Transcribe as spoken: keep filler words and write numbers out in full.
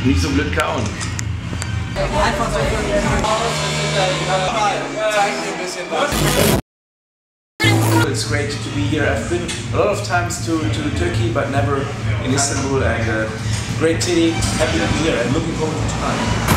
Nicht so blöd kauen. Einfach so für ein bisschen was. It's great to be here. I've been a lot of times to, to Turkey, but never in Istanbul, and uh, great city. Happy to be here and looking forward to tonight.